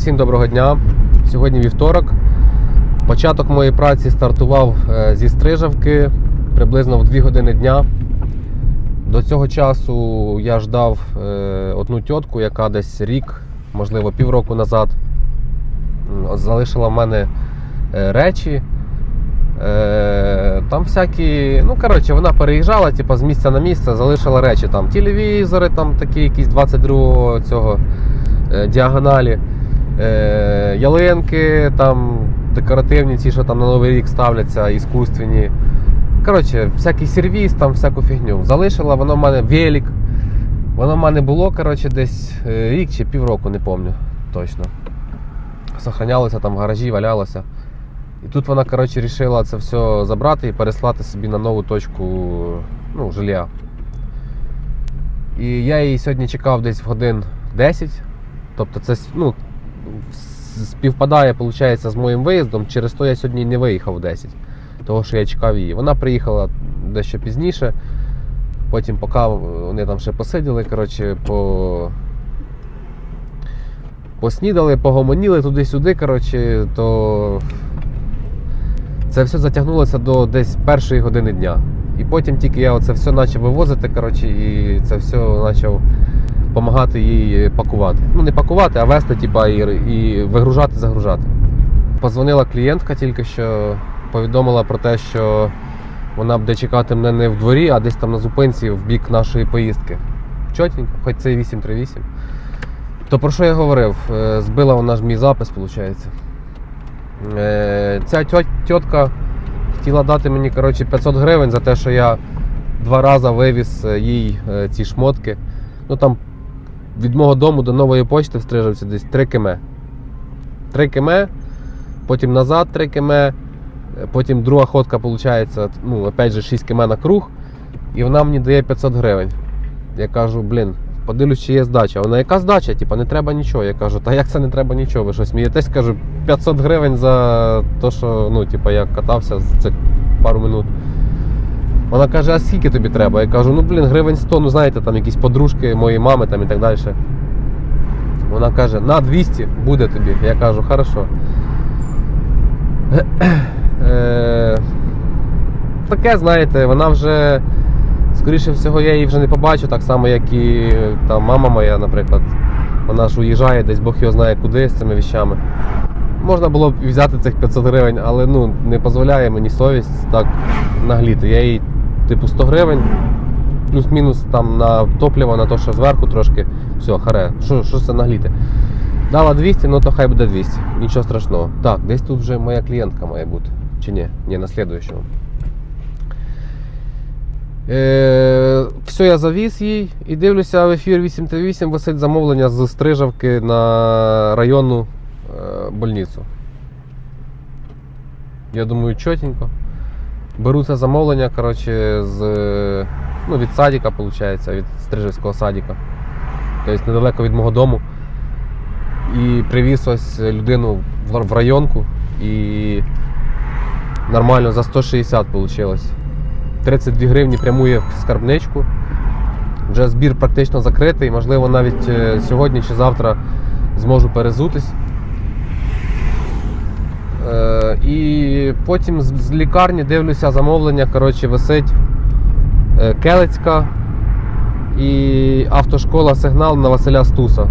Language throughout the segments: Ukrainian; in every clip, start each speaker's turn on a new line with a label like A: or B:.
A: Всім доброго дня. Сьогодні вівторок. Початок моєї праці стартував зі Стрижавки приблизно в 2 години дня. До цього часу я ждав одну тітку, яка десь рік, можливо півроку назад залишила в мене речі. Там всякі, вона переїжджала з місця на місце, залишила речі, там телевізори, там такі якісь 22-го цього діагоналі, ялинки, там декоративні, ці, що там на Новий рік ставляться, іскусственні. Всякий сервіс, там всяку фігню. Залишила, воно в мене велик. Воно в мене було, десь рік чи півроку, не пам'ятаю точно. Сохранялося там в гаражі, валялося. І тут вона, вирішила це все забрати і переслати собі на нову точку, жилья. І я її сьогодні чекав десь в годин 10. Тобто це, співпадає, виходить, з моїм виїздом. Через то я сьогодні не виїхав в 10. Того, що я чекав її. Вона приїхала дещо пізніше. Потім, поки вони там ще посиділи, поснідали, погомоніли туди-сюди, то це все затягнулося до десь 1-ї години дня. І потім тільки я це все почав вивозити, і це все почав допомагати їй пакувати. Не пакувати, а везти, і вигружати, загружати. Позвонила клієнтка тільки що, повідомила про те, що вона буде чекати мене не в дворі, а десь там на зупинці в бік нашої поїздки. Чотенько, хоч це і 838. То про що я говорив? Збила вона ж мій запис, виходить. Ця тітка хотіла дати мені 500 гривень за те, що я 2 рази вивіз їй ці шмотки. Там від мого дому до нової почти в Стрижавці десь 3 км. 3 км, потім назад 3 км, потім друга ходка, виходить, опять же 6 км на круг, і вона мені дає 500 гривень. Я кажу, подивлюсь, чи є здача. Вона, яка здача? Не треба нічого. Я кажу, та як це не треба нічого? Ви що, смієтесь? Кажу, 500 гривень за те, що, я катався за цих пару минут. Вона каже, а скільки тобі треба? Я кажу, гривень 100, знаєте, там якісь подружки моєї мами там і так далі. Вона каже, на 200 буде тобі. Я кажу, хорошо. Таке, знаєте, вона вже, скоріше всього, я її вже не побачу, так само, як і там мама моя, наприклад. Вона ж уїжджає десь, Бог його знає куди з цими віщами. Можна було б взяти цих 500 гривень, але не дозволяє мені совість так нагліти. Я їй 100 гривень, плюс-мінус там на топливо, на те, що зверху трошки, все, харе, що це нагліти. Дала 200, то хай буде 200, нічого страшного. Так, десь тут вже моя клієнтка має бути, чи ні? Ні, на слідуючому. Все, я завіз їй і дивлюся, в ефір 838 висить замовлення з Стрижавки на районну больницю. Я думаю, чотенько. Беру це замовлення, від садика, виходить, від Стрижавського садика. Тобто недалеко від мого дому. І привіз ось людину в районку і нормально за 160 вийшло. 32 гривні прямує в скарбничку. Вже збір практично закритий, можливо навіть сьогодні чи завтра зможу перезутись. І потім з лікарні дивлюся замовлення, висить Келицька і автошкола Сигнал на Василя Стуса.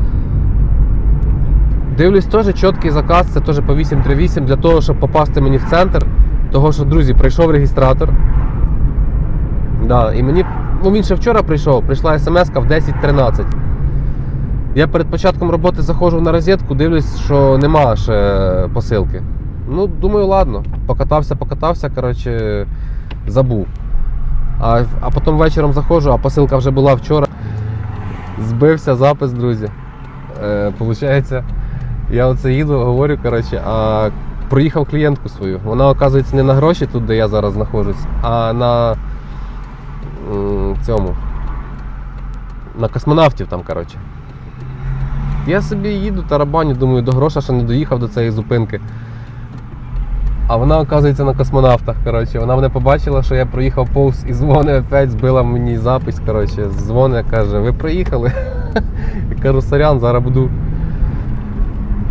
A: Дивлюсь, теж чіткий заказ, це теж по 838, для того, щоб попасти мені в центр. Того, що, друзі, прийшов реєстратор. Да, і мені, він ще вчора прийшла смс-ка в 10:13. Я перед початком роботи заходжу на розетку, дивлюсь, що нема ще посилки. Думаю, ладно, покатався, забув. А потім вечором заходжу, а посилка вже була вчора. Збився запис, друзі. Получається, я оце їду, говорю, а проїхав клієнтку свою. Вона, оказується, не на гроші тут, де я зараз знаходжусь, а на на космонавтів там, Я собі їду, тарабаню, думаю, до гроша ще не доїхав до цієї зупинки. А вона, оказується, на космонавтах, Вона мене побачила, що я проїхав повз і дзвонить опять, збила мені запис, Дзвонить, каже, ви проїхали? Я кажу, сорян, зараз буду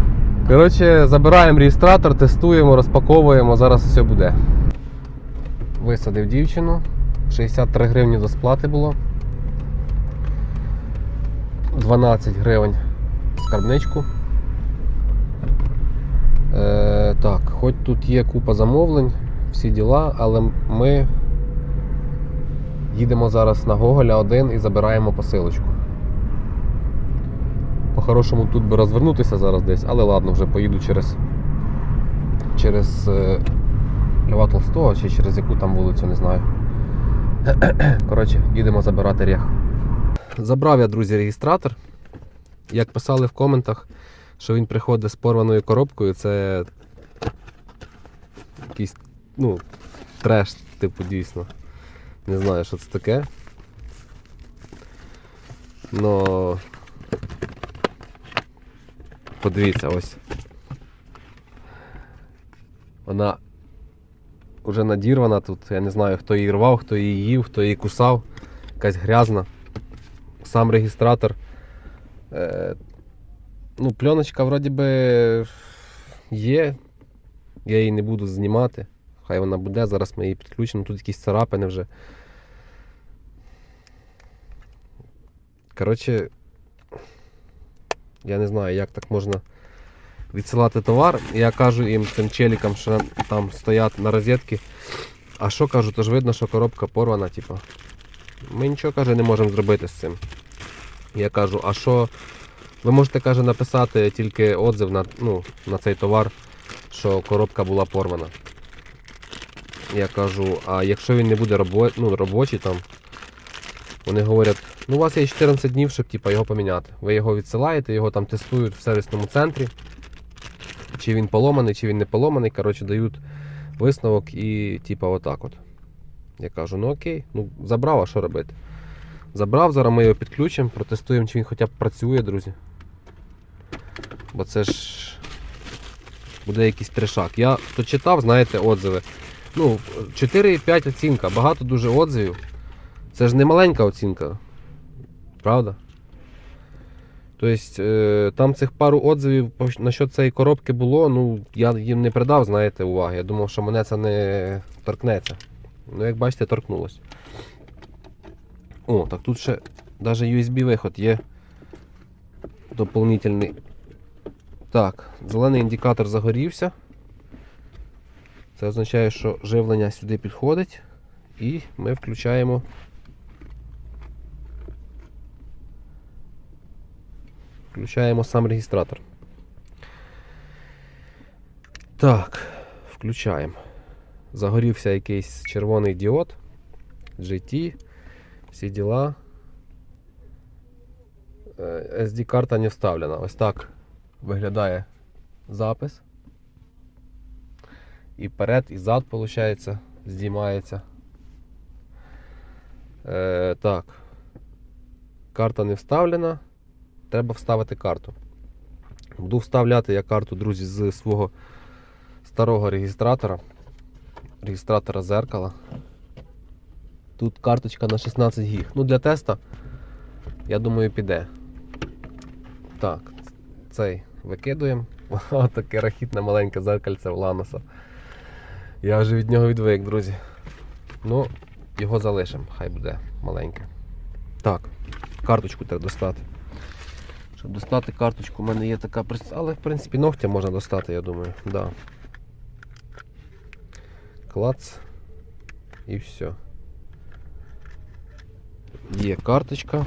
A: Коротше, забираємо реєстратор, тестуємо, розпаковуємо, зараз все буде. Висадив дівчину, 63 гривні до сплати було. 12 гривень скарбничку. Так, хоч тут є купа замовлень, всі діла, але ми їдемо зараз на Гоголя 1 і забираємо посилочку. По-хорошому тут би розвернутися зараз десь, але ладно, вже поїду через Льва Толстого чи через яку там вулицю, не знаю. Коротше, їдемо забирати рех. Забрав я, друзі, реєстратор. Як писали в коментах, що він приходить з порваною коробкою, це якийсь, ну, треш, типу, дійсно. Не знаю, що це таке. Но подивіться, ось. Вона вже надірвана тут, я не знаю, хто її рвав, хто її їв, хто її кусав. Якась грязна. Сам реєстратор. Ну, пленочка вроді би є. Я її не буду знімати. Хай вона буде, зараз ми її підключимо. Тут якісь царапини вже. Коротше, я не знаю, як так можна відсилати товар. Я кажу їм, цим челікам, що там стоять на розетці. А що кажу, то ж видно, що коробка порвана, типу. Ми нічого, каже, не можемо зробити з цим. Я кажу, а що? Ви можете, каже, написати тільки отзив на цей товар, що коробка була порвана. Я кажу, а якщо він не буде робочий там, вони говорять, ну у вас є 14 днів, щоб типу, його поміняти. Ви його відсилаєте, його там тестують в сервісному центрі. Чи він поломаний, чи він не поломаний. Коротше, дають висновок і типу отак от. Я кажу, ну окей, ну забрав, а що робити? Забрав, зараз ми його підключимо, протестуємо, чи він хоча б працює, друзі. Бо це ж буде якийсь трешак. Я тут читав, знаєте, отзиви. Ну, 4,5 оцінка, багато дуже отзивів. Це ж не маленька оцінка, правда? Тобто, там цих пару отзивів насчет цієї коробки було, ну, я їм не придав, знаєте, уваги. Я думав, що мене це не торкнеться. Ну, як бачите, торкнулося. О, так тут ще навіть USB-виход є доповнительний. Так, зелений індикатор загорівся. Це означає, що живлення сюди підходить. І ми включаємо сам реєстратор. Так, включаємо. Загорівся якийсь червоний діод. GT. Всі діла. SD-карта не вставлена. Ось так виглядає запис. І вперед, і зад, виходить, здіймається. Так. Карта не вставлена. Треба вставити карту. Буду вставляти я карту, друзі, з свого старого реєстратора зеркала. Тут карточка на 16 гіг. Ну, для теста, я думаю, піде. Так, цей викидуємо. Ось таке рахітне маленьке зеркальце в Ланоса. Я вже від нього відвик, друзі. Ну, його залишимо, хай буде маленьке. Так, карточку треба достати. Щоб достати карточку, у мене є така, але в принципі ногтя можна достати, я думаю. Да. Клац. І все. Є карточка.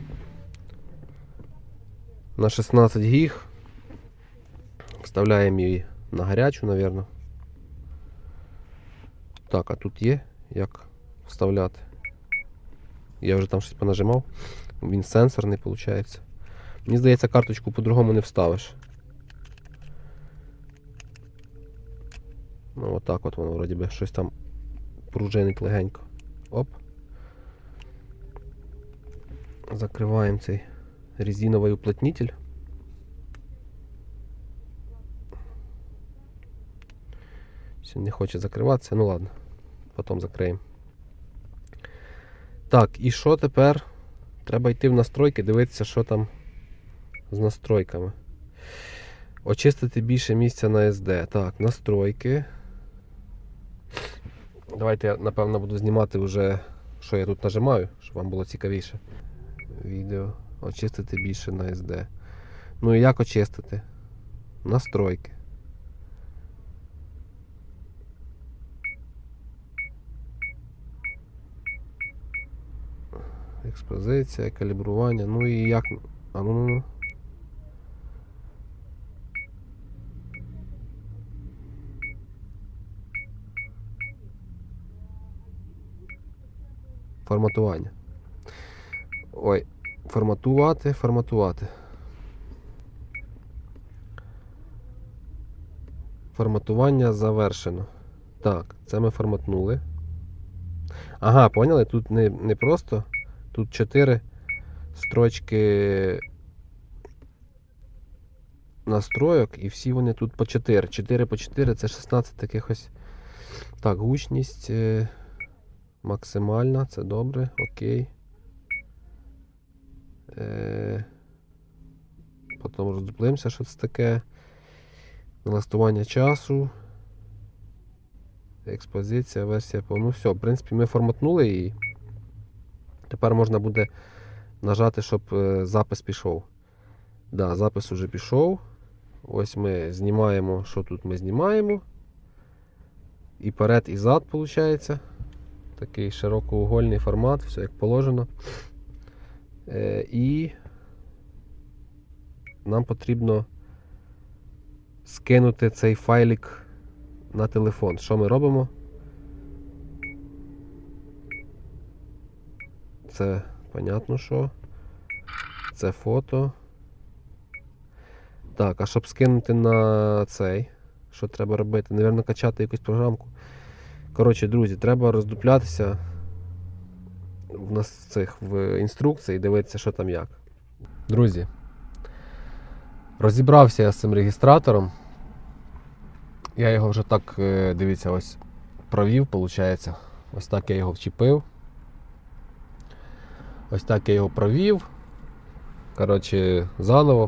A: На 16 гіг. Вставляємо її на гарячу, мабуть. Так, а тут є як вставляти. Я вже там щось понажимав. Він сенсорний, виходить. Мені здається, карточку по-другому не вставиш. Ну, отак от воно, вроді би, щось там пружинить легенько. Оп. Закриваємо цей резиновий уплотнитель. Все, не хоче закриватися, ну ладно, потім закриємо. Так, і що тепер? Треба йти в настройки, дивитися, що там з настройками. Очистити більше місця на SD. Так, настройки. Давайте я, напевно, буду знімати вже, що я тут нажимаю, щоб вам було цікавіше. Відео. Очистити більше на SD. Ну і як очистити? Настройки. Експозиція, калібрування. Ну і як... А ну. Форматування. Ой, форматувати. Форматування завершено. Так, це ми форматнули. Ага, поняли? Тут не просто. Тут 4 строчки настройок і всі вони тут по 4. 4 по 4 це 16 таких ось. Так, гучність максимальна, це добре, окей. Потім роздуплимося, що це таке. Налаштування часу. Експозиція, версія. Ну все, в принципі, ми форматнули її. Тепер можна буде нажати, щоб запис пішов. Да, запис уже пішов. Ось ми знімаємо, що тут ми знімаємо. І перед, і зад, виходить. Такий широкоугольний формат, все як положено. І нам потрібно скинути цей файлик на телефон. Що ми робимо? Це, понятно, що. Це фото. Так, а щоб скинути на цей, що треба робити? Навірно, качати якусь програмку. Коротше, друзі, треба роздуплятися в інструкції і дивитися, що там як. Друзі, розібрався я з цим реєстратором. Я його вже так, дивіться, ось провів, виходить. Ось так я його вчепив. Ось так я його провів. Коротше, заново.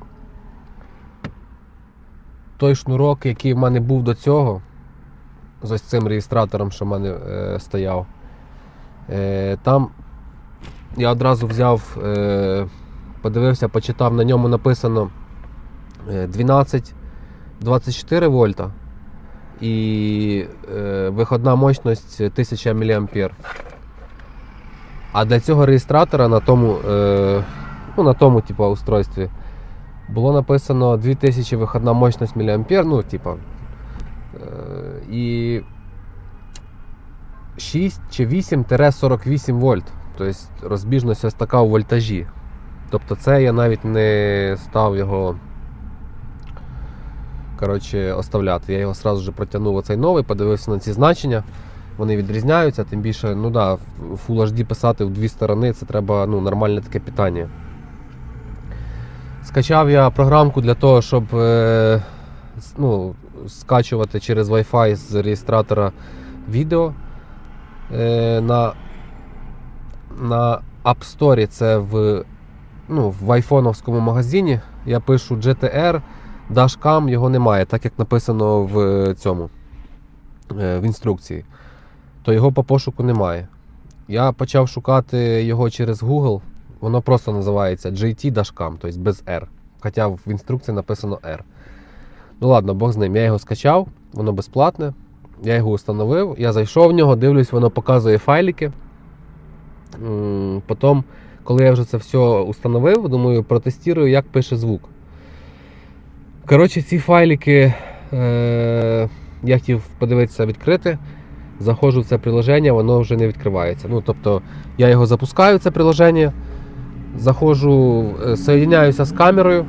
A: Той шнурок, який в мене був до цього, з ось цим реєстратором, що в мене стояв, там я одразу взяв, подивився, почитав, на ньому написано 12-24 вольта і виходна мощність 1000 мА. А для цього реєстратора на тому типу, устройстві було написано 2000 виходна мощність мА, ну, типу, і 6 чи 8-48 вольт. Тобто розбіжність ось така у вольтажі. Тобто це я навіть не став його, коротше, оставляти. Я його одразу ж протягнув оцей новий, подивився на ці значення. Вони відрізняються, тим більше, ну да, Full HD писати в дві сторони, це треба, ну, нормальне таке питання. Скачав я програмку для того, щоб ну, скачувати через Wi-Fi з реєстратора відео. На App Store, це в айфоновському магазині, я пишу GTR, Dashcam, його немає, так як написано в цьому, в інструкції. То його по пошуку немає. Я почав шукати його через Google, воно просто називається GT Dashcam, тобто без R. Хоча в інструкції написано R. Ну ладно, Бог з ним. Я його скачав, воно безплатне. Я його встановив, я зайшов в нього, дивлюсь, воно показує файлики. Потім, коли я вже це все установив, думаю, протестую, як пише звук. Коротше, ці файлики я хотів подивитися, відкрити. Заходжу в це приложення, воно вже не відкривається. Ну, тобто, я його запускаю, це приложення, заходжу, соєдиняюся з камерою,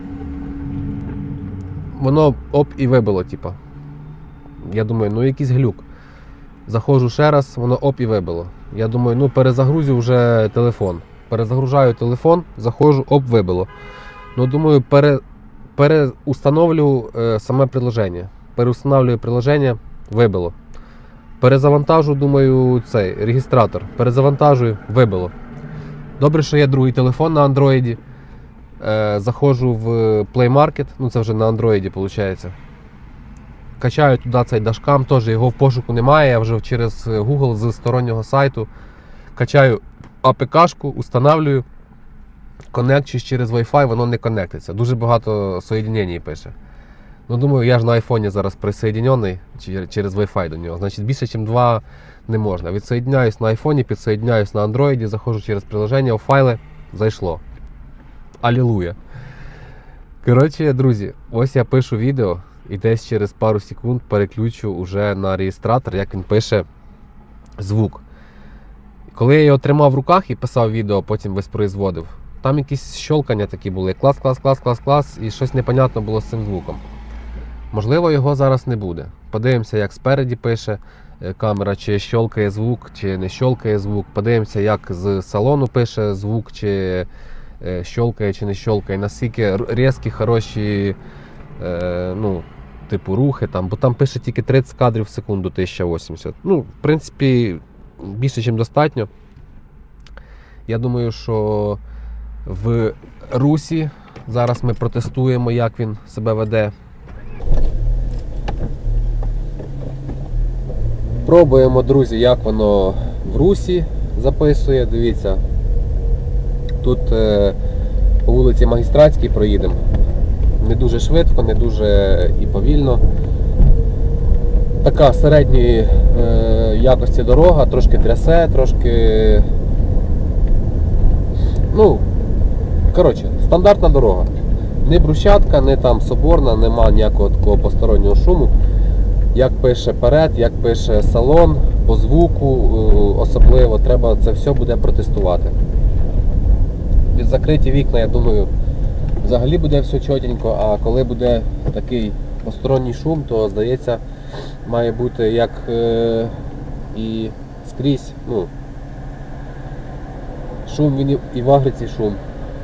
A: воно оп і вибило, типа. Я думаю, ну якийсь глюк. Заходжу ще раз, воно оп і вибило. Я думаю, ну перезагрузю вже телефон. Перезагружаю телефон, заходжу, оп, вибило. Ну, думаю, переустановлю саме приложення. Переустанавлюю приложення, вибило. Перезавантажу, думаю, цей реєстратор. Перезавантажую, вибило. Добре, що є другий телефон на Android. заходжу в Play Market, ну це вже на Android виходить. Качаю туди цей дашкам, теж його в пошуку немає, я вже через Google з стороннього сайту качаю АПК-шку, устанавлюю, коннекчусь через Wi-Fi, воно не коннектиться. Дуже багато соєдинень пише. Ну, думаю, я ж на айфоні зараз присоєдинений через Wi-Fi до нього. Значить, більше, ніж 2 не можна. Відсоєдняюсь на айфоні, підсоєдняюсь на Android, заходжу через приложення, у файли, зайшло. Алілуя. Коротше, друзі, ось я пишу відео і десь через пару секунд переключу уже на реєстратор, як він пише звук. Коли я його тримав в руках і писав відео, потім воспроизводив, там якісь щолкання такі були. Клас, клас, клас, клас, клас, і щось непонятно було з цим звуком. Можливо, його зараз не буде. Подивимося, як спереді пише камера, чи щолкає звук, чи не щолкає звук. Подивимося, як з салону пише звук, чи щолкає, чи не щолкає. Наскільки різкі, хороші, ну, типу рухи, там, бо там пише тільки 30 кадрів в секунду 1080. Ну, в принципі, більше, ніж достатньо. Я думаю, що в Русі зараз ми протестуємо, як він себе веде. Пробуємо, друзі, як воно в Русі записує. Дивіться, тут по вулиці Магістратській проїдемо. Не дуже швидко, не дуже і повільно. Така середньої якості дорога, трошки трясе, трошки... Ну, коротше, стандартна дорога. Не брусчатка, не там соборна, нема ніякого такого постороннього шуму. Як пише перед, як пише салон, по звуку особливо, треба це все буде протестувати. Від закриті вікна, я думаю, взагалі буде все чотенько, а коли буде такий посторонній шум, то, здається, має бути як і скрізь, ну, шум, він і в Агриці шум.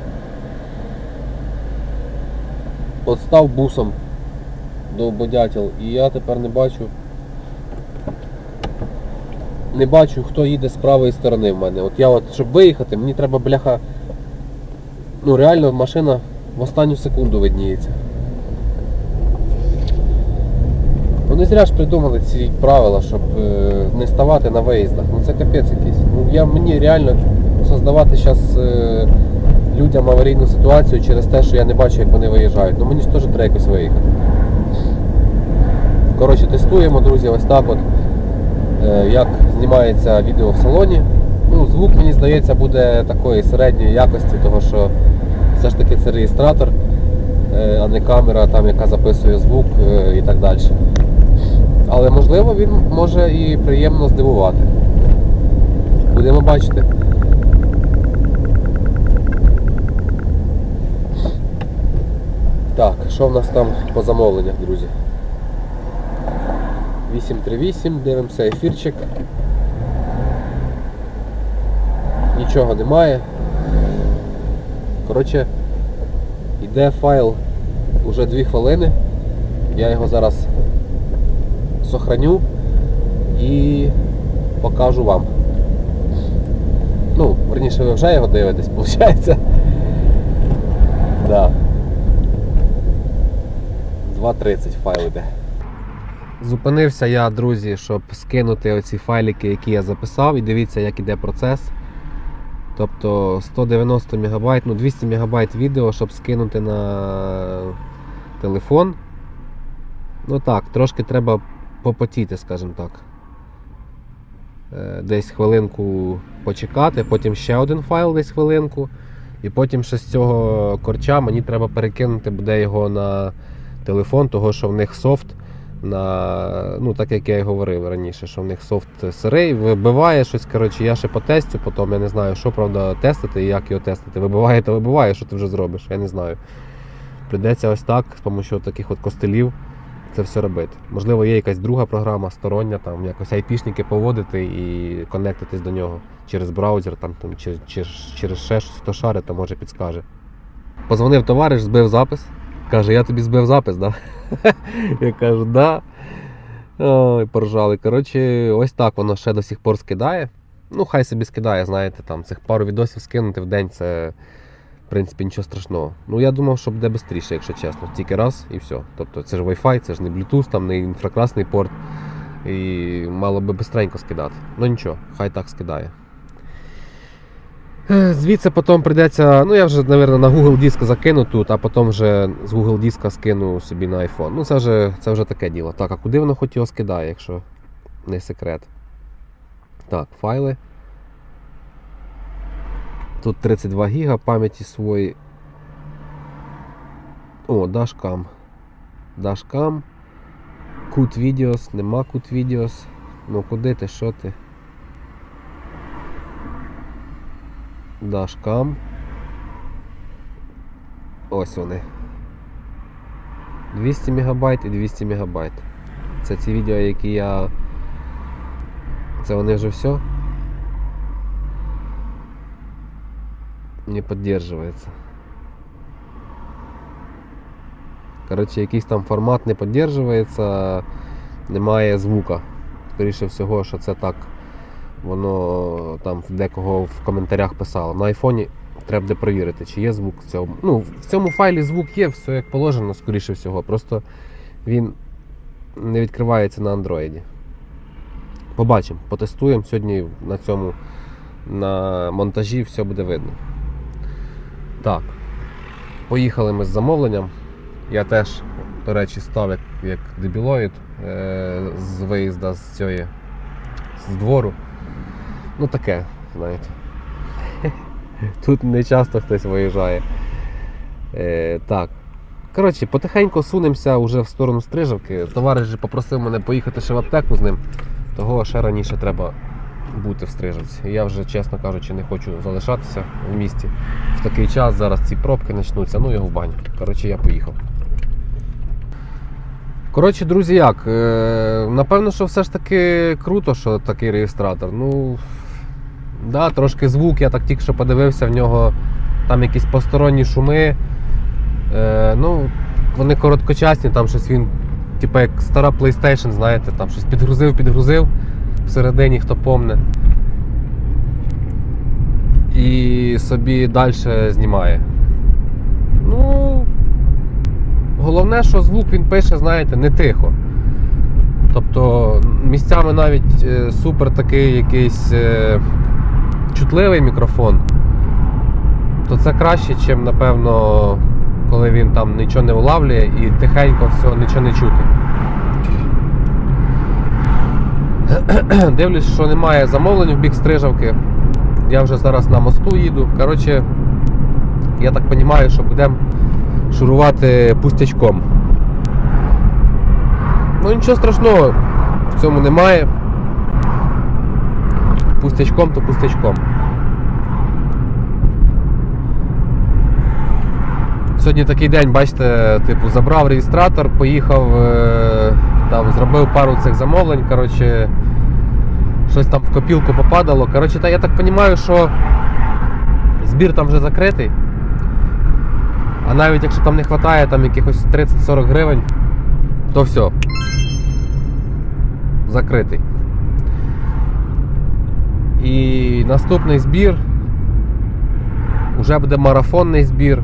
A: От став бусом довбодятел, і я тепер не бачу, хто їде з правої сторони в мене. От я от, щоб виїхати, мені треба, бляха, ну реально машина в останню секунду видніється. Ну не зря ж придумали ці правила, щоб не ставати на виїздах. Ну це капець якийсь. Ну, мені реально создавати зараз людям аварійну ситуацію через те, що я не бачу, як вони виїжджають. Ну мені ж теж треба якось виїхати. Коротше, тестуємо, друзі, ось так от, як знімається відео в салоні. Ну, звук, мені здається, буде такої середньої якості, тому що все ж таки це реєстратор, а не камера, там, яка записує звук і так далі. Але можливо він може і приємно здивувати. Будемо бачити. Так, що в нас там по замовленнях, друзі? 838, дивимося ефірчик. Нічого немає. Коротше, йде файл уже 2 хвилини. Я його зараз сохраню і покажу вам. Ну, верніше, ви вже його дивитесь, виходить. Да. 2.30 файл йде. Зупинився я, друзі, щоб скинути оці файлики, які я записав, і дивіться, як іде процес. Тобто 190 МБ, ну 200 МБ відео, щоб скинути на телефон. Ну так, трошки треба попотіти, скажімо так. Десь хвилинку почекати, потім ще один файл десь хвилинку. І потім ще з цього корча мені треба перекинути буде його на телефон, того що в них софт, ну так як я і говорив раніше, що в них софт сирий, вибиває щось, коротше, я ще потестю, потім я не знаю, що, правда, тестити і як його тестити. Вибиває, то вибиває, що ти вже зробиш, я не знаю. Прийдеться ось так, з допомогою таких от костелів це все робити. Можливо, є якась друга програма, стороння, там, якось айпішники поводити і конектитись до нього через браузер, там, через ще щось, хто шарить, то може підскаже. Позвонив товариш, збив запис. Каже, я тобі збив запис, да? Я кажу, да. Ой, поржали. Коротше, ось так воно ще до сих пор скидає. Ну, хай собі скидає, знаєте, там цих пару відосів скинути в день, це В принципі, нічого страшного. Ну, я думав, що буде швидше, якщо чесно. Тільки раз і все. Тобто це ж Wi-Fi, це ж не Bluetooth, там не інфракрасний порт. І мало би швидко скидати. Ну нічого, хай так скидає. Звідси потім прийдеться, ну я вже, мабуть, на Google диск закину тут, а потім вже з Google диска скину собі на iPhone. Ну це вже таке діло. Так, а куди воно хоч його скидає, якщо не секрет? Так, файли. Тут 32 гіга пам'яті свої. О, Dashcam. Dashcam. Cut Videos, нема Cut Videos. Ну куди ти, що ти? Dashcam. Ось вони. 200 МБ і 200 МБ. Це ці відео, які я... Це вони вже все? Не підтримується. Коротше, якийсь там формат не підтримується, немає звука. Скоріше всього, що це так, воно там декого в коментарях писало. На айфоні треба буде перевірити, чи є звук в цьому. Ну, в цьому файлі звук є, все як положено, скоріше всього. Просто він не відкривається на андроїді. Побачимо, потестуємо. Сьогодні на монтажі все буде видно. Так, поїхали ми з замовленням. Я теж, до речі, став як дебілоїд з виїзду з двору. Ну таке, знаєте. Тут не часто хтось виїжджає. Так. Коротше, потихеньку сунемося вже в сторону Стрижівки. Товариш же попросив мене поїхати ще в аптеку з ним. Того ще раніше треба бути в Стрижівці. Я вже, чесно кажучи, не хочу залишатися в місті. В такий час зараз ці пробки почнуться, ну його в баню. Коротше, я поїхав. Коротше, друзі, як? Напевно, що все ж таки круто, що такий реєстратор. Ну, да, трошки звук, я так тільки що подивився, в нього там якісь посторонні шуми. Ну, вони короткочасні, там щось він, типу як стара PlayStation, знаєте, там щось підгрузив всередині, хто помне. І собі далі знімає. Ну, головне, що звук він пише, знаєте, не тихо. Тобто місцями навіть супер такий якийсь чутливий мікрофон, то це краще, ніж, напевно, коли він там нічого не улавлює і тихенько все, нічого не чути. Дивлюсь, що немає замовлень в бік Стрижівки. Я вже зараз на мосту їду. Коротше, я так розумію, що будемо шурувати пустячком. Ну нічого страшного в цьому немає. Пустячком то пустячком. Сьогодні такий день, бачите, типу, забрав реєстратор, поїхав, там, зробив пару цих замовлень, коротше, щось там в копілку попадало. Коротше, я так розумію, що збір там вже закритий. А навіть якщо там не вистачає там якихось 30-40 гривень, то все. Закритий. І наступний збір вже буде марафонний збір.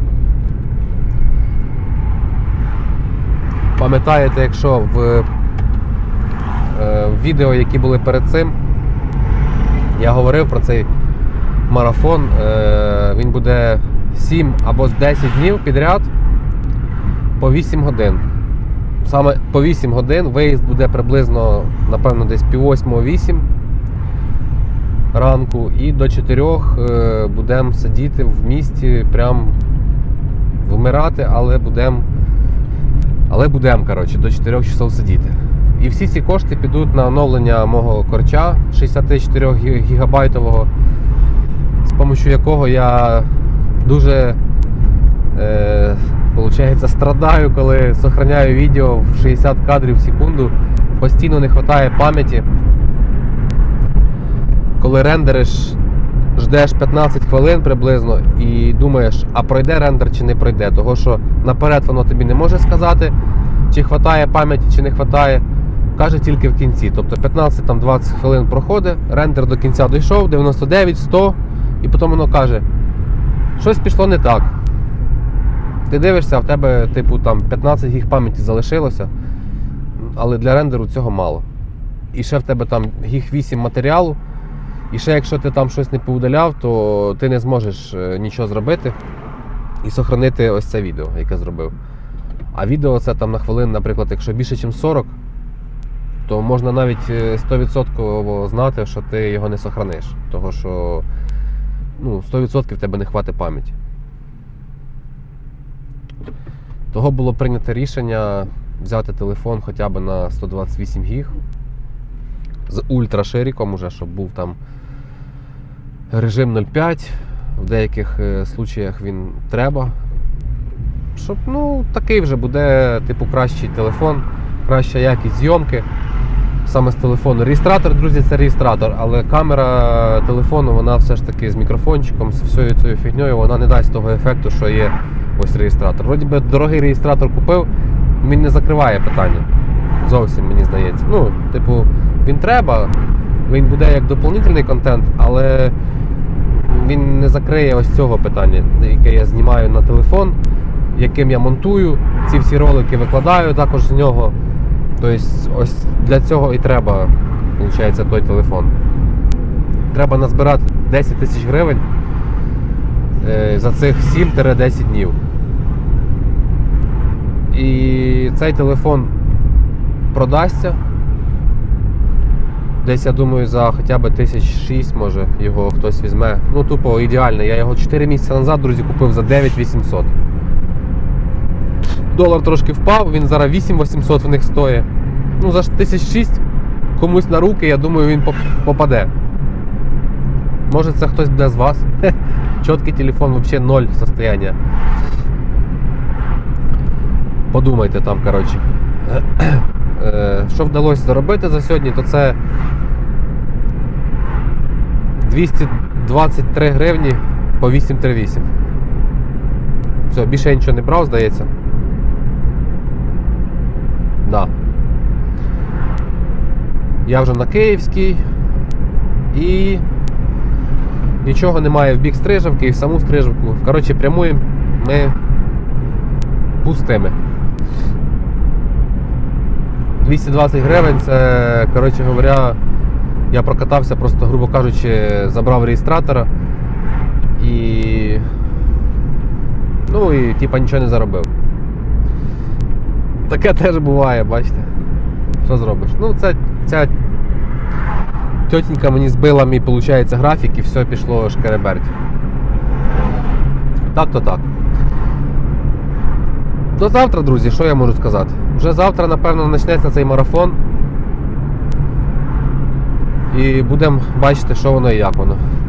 A: Пам'ятаєте, якщо в відео, які були перед цим, я говорив про цей марафон, він буде 7 або 10 днів підряд по 8 годин. Саме по 8 годин, виїзд буде приблизно, напевно, десь пів 8-8 ранку, і до 4 будемо сидіти в місті, прям вмирати, але будемо, коротше, до 4 часов сидіти. І всі ці кошти підуть на оновлення мого корча 64 гігабайтового, з допомогою якого я дуже получається, страдаю, коли зберігаю відео в 60 кадрів в секунду. Постійно не вистачає пам'яті. Коли рендериш, ждеш 15 хвилин приблизно і думаєш, а пройде рендер чи не пройде. Того що наперед воно тобі не може сказати, чи вистачає пам'яті, чи не вистачає. Каже тільки в кінці. Тобто 15-20 хвилин проходить, рендер до кінця дійшов, 99, 100, і потім воно каже: щось пішло не так. Ти дивишся, а в тебе, типу, там 15 гіг пам'яті залишилося, але для рендеру цього мало. І ще в тебе там гіг 8 матеріалу, і ще якщо ти там щось не поудаляв, то ти не зможеш нічого зробити і сохранити ось це відео, яке зробив. А відео це там на хвилин, наприклад, якщо більше, ніж 40, то можна навіть 100% знати, що ти його не сохраниш. Того що 100% в тебе не хватить пам'яті. Того було прийнято рішення взяти телефон хоча б на 128 гіг з ультрашириком уже, щоб був там режим 0.5, в деяких случаях він треба. Щоб, такий вже буде, типу, кращий телефон, краща якість зйомки саме з телефону. Реєстратор, друзі, це реєстратор, але камера телефону, вона все ж таки з мікрофончиком, з всією цією фігньою, вона не дасть того ефекту, що є ось реєстратор. Вроді би дорогий реєстратор купив, він не закриває питання. Зовсім, мені здається. Він треба, він буде як доповнительний контент, але він не закриє ось цього питання, яке я знімаю на телефон, яким я монтую, ці всі ролики викладаю також з нього. Тобто ось для цього і треба, виходить, той телефон. Треба назбирати 10 тисяч гривень за цих 7-10 днів. І цей телефон продасться. Десь, я думаю, за хоча б 1006, може, його хтось візьме. Тупо ідеальний. Я його 4 місяці назад, друзі, купив за 9800. Долар трошки впав, він зараз 8800 в них стоїть. За 1006 комусь на руки, я думаю, він попаде. Може, це хтось буде з вас. Чіткий телефон, взагалі 0 состояння. Подумайте там, коротше. Що вдалося заробити за сьогодні, то це 223 гривні по 838. Все, більше я нічого не брав, здається. Да. Я вже на Київській і нічого немає в бік Стрижівки і в саму Стрижівку. Коротше, прямуємо ми пустими. 220 гривень, це, коротше говоря, я прокатався, просто, грубо кажучи, забрав реєстратора і типа нічого не заробив. Таке теж буває, бачите. Що зробиш? Ця тітенька мені збила мій, виходить, графік і все пішло шкереберть. Так-то так. До завтра, друзі, що я можу сказати? Вже завтра, напевно, почнеться цей марафон. І будемо бачити, що воно і як воно.